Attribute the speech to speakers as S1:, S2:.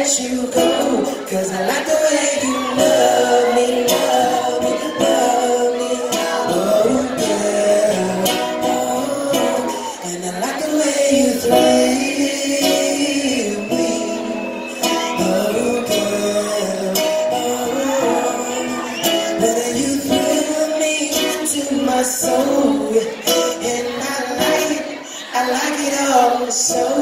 S1: let you go, 'cause I like the way you love me, love me, love me. Oh, girl, oh, and I like the way you thrill me. Oh, girl, oh, but you thrill me to my soul, and I like it all so.